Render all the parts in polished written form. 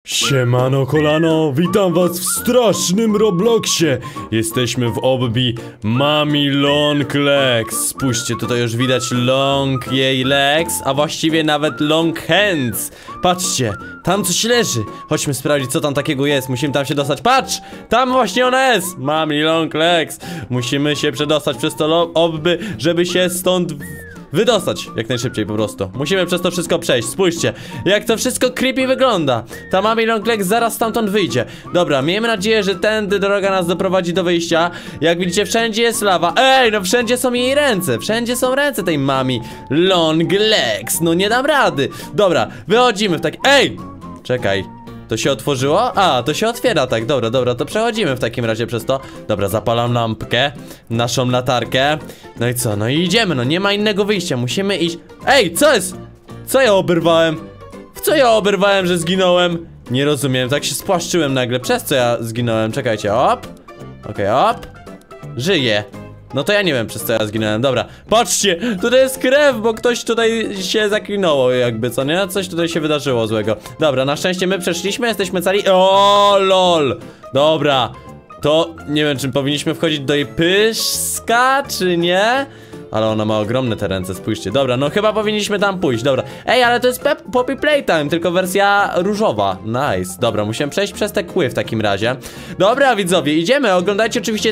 Siemano kolano, witam was w strasznym Robloxie. Jesteśmy w obbi Mami Long Legs. Spójrzcie, tutaj już widać long jej legs, a właściwie nawet long hands. Patrzcie, tam coś leży. Chodźmy sprawdzić, co tam takiego jest. Musimy tam się dostać. Patrz, tam właśnie ona jest, Mami Long Legs. Musimy się przedostać przez to obby, żeby się stąd wydostać jak najszybciej po prostu. Musimy przez to wszystko przejść. Spójrzcie, jak to wszystko creepy wygląda. Ta Mami Long Legs zaraz stamtąd wyjdzie. Dobra, miejmy nadzieję, że tędy droga nas doprowadzi do wyjścia. Jak widzicie, wszędzie jest lawa. Ej, no wszędzie są jej ręce. Wszędzie są ręce tej Mami Long Legs. No nie dam rady. Dobra, wychodzimy w taki... Ej! Czekaj. To się otworzyło? A, to się otwiera, tak, dobra, to przechodzimy w takim razie przez to. Dobra, zapalam lampkę, naszą latarkę. No i co, no i idziemy, no nie ma innego wyjścia, musimy iść. Ej, co jest? Co ja oberwałem? W co ja oberwałem, że zginąłem? Nie rozumiem, tak się spłaszczyłem nagle, przez co ja zginąłem? Czekajcie, op. Okej, op. Żyję. No to ja nie wiem, przez co ja zginąłem. Dobra, patrzcie, tutaj jest krew, bo ktoś tutaj się zaklinował jakby, co nie? Coś tutaj się wydarzyło złego. Dobra, na szczęście my przeszliśmy, jesteśmy cali. O, lol. Dobra, to nie wiem, czy powinniśmy wchodzić do jej pyszka, czy nie? Ale ona ma ogromne te ręce, spójrzcie. Dobra, no chyba powinniśmy tam pójść, dobra. Ej, ale to jest Poppy Playtime, tylko wersja różowa. Nice, dobra, musimy przejść przez te kły w takim razie. Dobra, widzowie, idziemy, oglądajcie oczywiście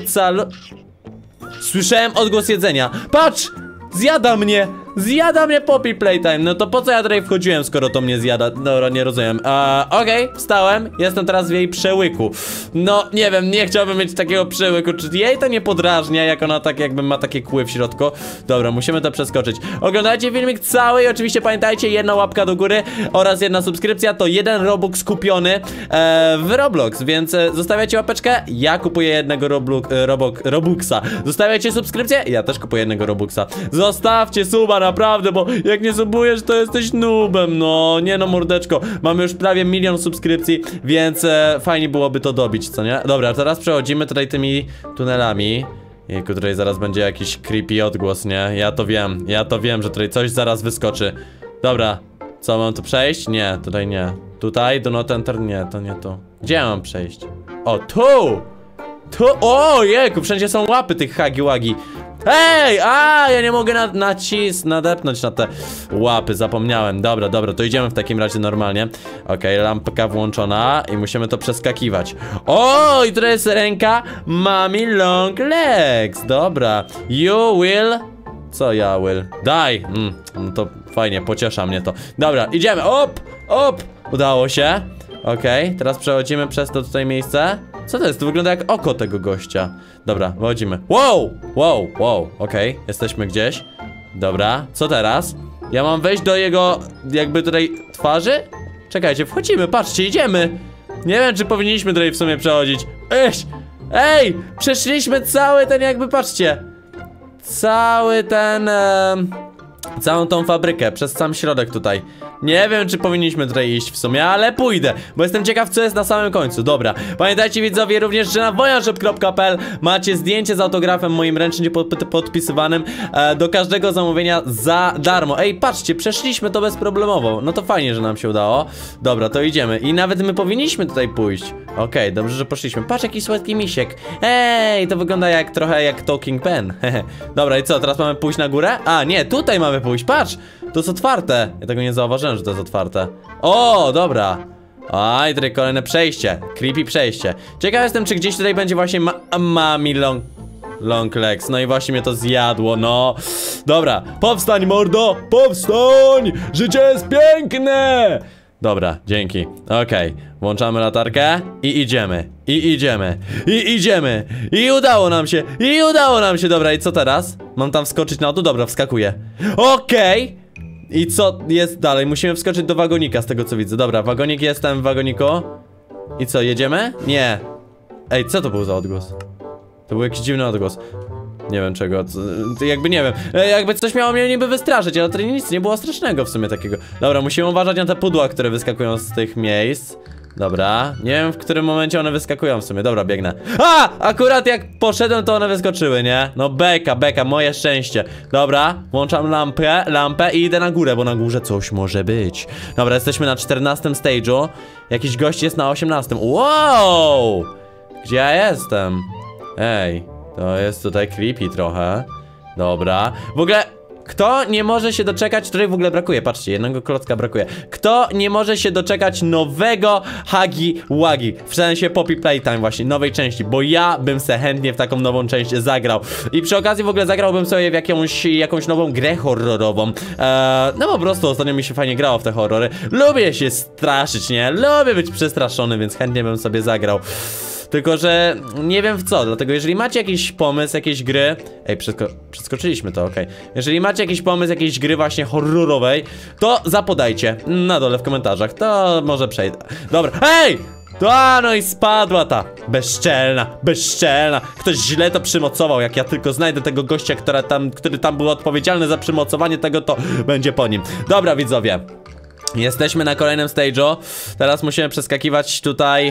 Słyszałem odgłos jedzenia. Patrz! Zjada mnie Poppy Playtime. No to po co ja tutaj wchodziłem, skoro to mnie zjada? Dobra, nie rozumiem. Okej, wstałem. Jestem teraz w jej przełyku. No, nie wiem, nie chciałbym mieć takiego przełyku. Czy jej to nie podrażnia, jak ona tak jakby ma takie kły w środku? Dobra, musimy to przeskoczyć. Oglądajcie filmik cały i oczywiście pamiętajcie, jedna łapka do góry oraz jedna subskrypcja to 1 Robux kupiony w Roblox, więc zostawiacie łapeczkę, ja kupuję jednego Robuxa. Zostawiacie subskrypcję, ja też kupuję jednego Robuxa. Zostawcie suba, naprawdę, bo jak nie subujesz, to jesteś noobem. No, nie no, mordeczko. Mamy już prawie 1 000 000 subskrypcji, więc fajnie byłoby to dobić, co nie? Dobra, teraz przechodzimy tutaj tymi tunelami. Jejku, tutaj zaraz będzie jakiś creepy odgłos, nie? Ja to wiem, że tutaj coś zaraz wyskoczy. Dobra, co, mam tu przejść? Nie, tutaj nie. Tutaj, do not enter, nie, to nie tu. Gdzie ja mam przejść? O, tu! O, jejku, wszędzie są łapy tych hagi-wagi. Ej, ja nie mogę nadepnąć na te łapy, zapomniałem. Dobra, to idziemy w takim razie normalnie. Okej, lampka włączona i musimy to przeskakiwać. O, i tutaj jest ręka Mami Long Legs. Dobra, you will... Co ja will? Daj! No to fajnie, pociesza mnie to. Dobra, idziemy, op! Udało się. Okej, teraz przechodzimy przez to tutaj miejsce. Co to jest? To wygląda jak oko tego gościa. Dobra, wychodzimy. Wow, okej, jesteśmy gdzieś. Dobra, co teraz? Ja mam wejść do jego, jakby tutaj twarzy? Czekajcie, wchodzimy, patrzcie, idziemy. Nie wiem, czy powinniśmy tutaj w sumie przechodzić. Ej, przeszliśmy cały ten jakby, patrzcie. Cały ten... całą tą fabrykę, przez sam środek tutaj. Nie wiem, czy powinniśmy tutaj iść w sumie, ale pójdę, bo jestem ciekaw, co jest na samym końcu. Dobra, pamiętajcie widzowie również, że na voyanshop.pl macie zdjęcie z autografem moim ręcznie podpisywanym do każdego zamówienia za darmo. Ej, patrzcie, przeszliśmy to bezproblemowo. No to fajnie, że nam się udało. Dobra, to idziemy i nawet my powinniśmy tutaj pójść. Okej, dobrze, że poszliśmy. Patrz, jaki słodki misiek. Ej, to wygląda trochę jak Talking Pen. Dobra, i co, teraz mamy pójść na górę? A, nie, tutaj mamy pójść, patrz. To jest otwarte. Ja tego nie zauważyłem, że to jest otwarte. O, dobra. I tutaj kolejne przejście. Creepy przejście. Ciekaw jestem, czy gdzieś tutaj będzie właśnie Mami Long Legs. No i właśnie mnie to zjadło, no. Dobra, powstań mordo, powstań. Życie jest piękne. Dobra, dzięki. Okej, włączamy latarkę i idziemy. I udało nam się. Dobra, i co teraz? Mam tam wskoczyć na to? Dobra, wskakuję. Okej. I co jest dalej? Musimy wskoczyć do wagonika, z tego co widzę. Dobra, wagonik, jestem w wagoniku. I co, jedziemy? Nie. Ej, co to był za odgłos? To był jakiś dziwny odgłos. Nie wiem czego, jakby nie wiem. Jakby coś miało mnie niby wystraszyć, ale to nic nie było strasznego w sumie takiego. Dobra, musimy uważać na te pudła, które wyskakują z tych miejsc. Dobra, nie wiem w którym momencie one wyskakują w sumie. Dobra, biegnę. A! Akurat jak poszedłem, to one wyskoczyły, nie? No beka, moje szczęście. Dobra, włączam lampę i idę na górę, bo na górze coś może być. Dobra, jesteśmy na 14 stage'u. Jakiś gość jest na 18. Wow! Gdzie ja jestem? Ej, to jest tutaj creepy trochę. Dobra, w ogóle... Kto nie może się doczekać, której w ogóle brakuje, patrzcie, jednego klocka brakuje. Kto nie może się doczekać nowego Huggy Wuggy, w sensie Poppy Playtime właśnie, nowej części, bo ja bym se chętnie w taką nową część zagrał. I przy okazji w ogóle zagrałbym sobie w jakąś nową grę horrorową. No po prostu ostatnio mi się fajnie grało w te horrory. Lubię się straszyć, nie? Lubię być przestraszony, więc chętnie bym sobie zagrał. Tylko że nie wiem w co, dlatego jeżeli macie jakiś pomysł, jakieś gry... Ej, przeskoczyliśmy to, okej. Jeżeli macie jakiś pomysł, jakiejś gry właśnie horrorowej, to zapodajcie na dole w komentarzach, to może przejdę. Dobra, ej! No i spadła ta bezczelna. Ktoś źle to przymocował. Jak ja tylko znajdę tego gościa, który tam był odpowiedzialny za przymocowanie tego, to będzie po nim. Dobra, widzowie, jesteśmy na kolejnym stage'u. Teraz musimy przeskakiwać tutaj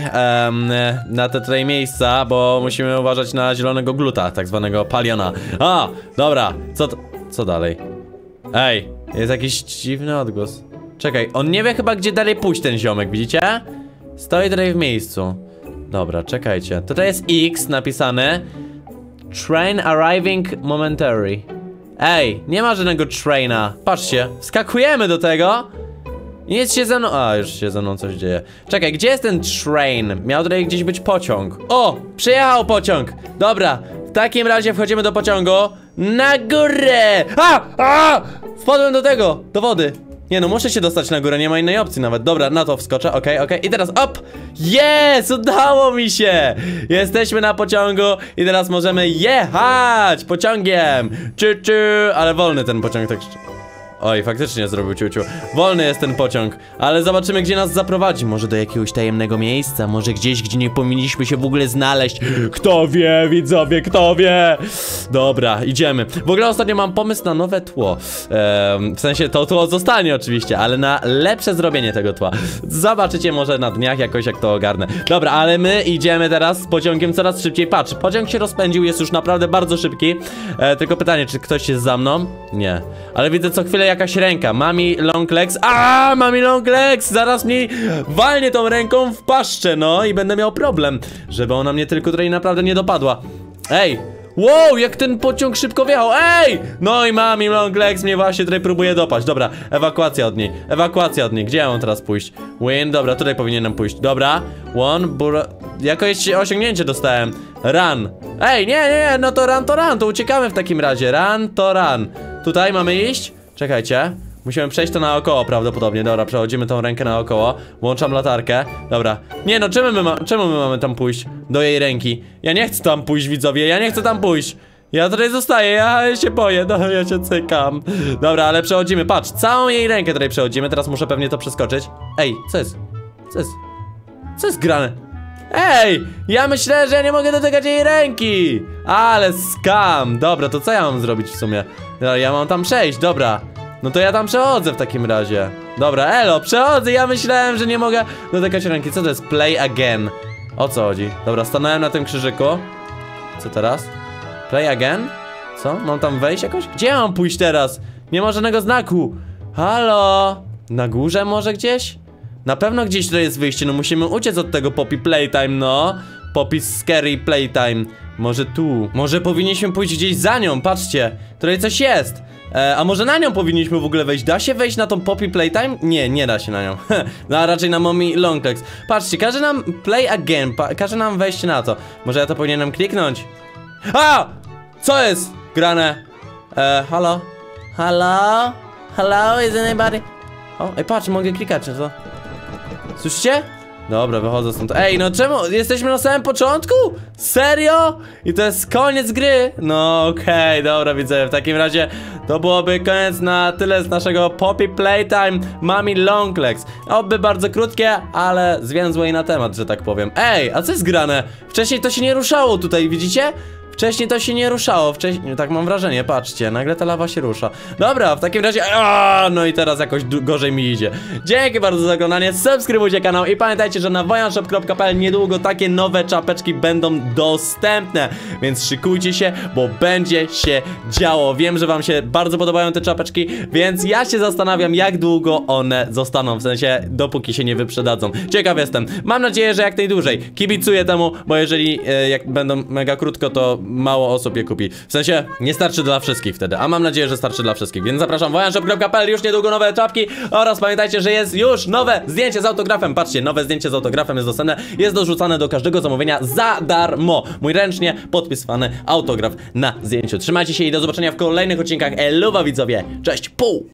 na te tutaj miejsca, bo musimy uważać na zielonego gluta, tak zwanego paliona. A, dobra, co dalej? Ej, jest jakiś dziwny odgłos. Czekaj, on nie wie chyba gdzie dalej pójść ten ziomek, widzicie? Stoi tutaj w miejscu. Dobra, czekajcie, tutaj jest X napisane. Train arriving momentary. Ej, nie ma żadnego traina. Patrzcie, wskakujemy do tego. Nic się ze mną... A, już się ze mną coś dzieje. Czekaj, gdzie jest ten train? Miał tutaj gdzieś być pociąg. O, przyjechał pociąg. Dobra, w takim razie wchodzimy do pociągu. Na górę! Wpadłem do wody. Nie no, muszę się dostać na górę, nie ma innej opcji nawet. Dobra, na to wskoczę, okej. I teraz op! Jest! Udało mi się! Jesteśmy na pociągu i teraz możemy jechać pociągiem. Ale wolny ten pociąg, tak... Oj, faktycznie zrobił ciuciu. Wolny jest ten pociąg, ale zobaczymy gdzie nas zaprowadzi. Może do jakiegoś tajemnego miejsca, może gdzieś, gdzie nie powinniśmy się w ogóle znaleźć. Kto wie, widzowie, kto wie. Dobra, idziemy. W ogóle ostatnio mam pomysł na nowe tło. W sensie to tło zostanie oczywiście, ale na lepsze zrobienie tego tła. Zobaczycie może na dniach jakoś jak to ogarnę. Dobra, ale my idziemy teraz z pociągiem coraz szybciej. Patrz, pociąg się rozpędził, jest już naprawdę bardzo szybki. Tylko pytanie, czy ktoś jest za mną? Nie. Ale widzę co chwilę jakaś ręka. Mami long legs. Mami long legs! Zaraz mi walnie tą ręką w paszczę, no i będę miał problem, żeby ona mnie tylko tutaj naprawdę nie dopadła. Ej! Wow, jak ten pociąg szybko wjechał. Ej! No i mami long legs mnie właśnie tutaj próbuje dopaść. Dobra, ewakuacja od niej. Gdzie ja mam teraz pójść? Win, dobra, tutaj powinienem pójść. Dobra, jakoś osiągnięcie dostałem. Run. Ej, nie, no to run, to uciekamy w takim razie. Run to run. Tutaj mamy iść? Czekajcie, musimy przejść to naokoło prawdopodobnie. Dobra, przechodzimy tą rękę naokoło. Włączam latarkę. Dobra. Nie no, czemu my mamy tam pójść? Do jej ręki. Ja nie chcę tam pójść, widzowie, ja nie chcę tam pójść. Ja tutaj zostaję, ja się boję, no ja się cykam. Dobra, ale przechodzimy, patrz, całą jej rękę tutaj przechodzimy. Teraz muszę pewnie to przeskoczyć. Ej, co jest? Co jest grane? Ej, ja myślę, że ja nie mogę dotykać jej ręki. Ale skam. Dobra, to co ja mam zrobić w sumie? No, ja mam tam przejść, dobra. No to ja tam przechodzę w takim razie. Dobra, elo, przechodzę, ja myślałem, że nie mogę dotykać ręki. Co to jest? Play again. O co chodzi? Dobra, stanąłem na tym krzyżyku. Co teraz? Play again? Co? Mam tam wejść jakoś? Gdzie ja mam pójść teraz? Nie ma żadnego znaku. Halo? Na górze może gdzieś? Na pewno gdzieś to jest wyjście, no musimy uciec od tego Poppy Playtime, no. Poppy Scary Playtime. Może tu. Może powinniśmy pójść gdzieś za nią, patrzcie. Tutaj coś jest. A może na nią powinniśmy w ogóle wejść? Da się wejść na tą Poppy Playtime? Nie, nie da się na nią. No a raczej na Mommy Longlegs. Patrzcie, każe nam play again, każe nam wejść na to. Może ja to powinienem kliknąć? Co jest grane? Halo? Halo? Hello, is anybody? O, ej, patrz, mogę klikać, co? Słyszycie? Dobra, wychodzę stąd. Ej, no czemu? Jesteśmy na samym początku? Serio? I to jest koniec gry? No okej, dobra, widzę. W takim razie to byłoby koniec na tyle z naszego Poppy Playtime Mommy Longlegs. Oby bardzo krótkie, ale zwięzłe i na temat, że tak powiem. Ej, a co jest grane? Wcześniej to się nie ruszało tutaj, widzicie? Wcześniej to się nie ruszało, wcześniej, tak mam wrażenie, patrzcie, nagle ta lawa się rusza. Dobra, w takim razie, no i teraz jakoś gorzej mi idzie. Dzięki bardzo za oglądanie, subskrybujcie kanał i pamiętajcie, że na wojanshop.pl niedługo takie nowe czapeczki będą dostępne, więc szykujcie się, bo będzie się działo. Wiem, że wam się bardzo podobają te czapeczki, więc ja się zastanawiam, jak długo one zostaną, w sensie, dopóki się nie wyprzedadzą. Ciekaw jestem. Mam nadzieję, że jak najdłużej. Kibicuję temu, bo jeżeli jak będą mega krótko, to mało osób je kupi. W sensie, nie starczy dla wszystkich wtedy, a mam nadzieję, że starczy dla wszystkich, więc zapraszam wojanshop.pl, już niedługo nowe czapki oraz pamiętajcie, że jest już nowe zdjęcie z autografem. Patrzcie, nowe zdjęcie z autografem jest dostępne, jest dorzucane do każdego zamówienia za darmo. Mój ręcznie podpisany autograf na zdjęciu. Trzymajcie się i do zobaczenia w kolejnych odcinkach. Eluwa widzowie, cześć, pół!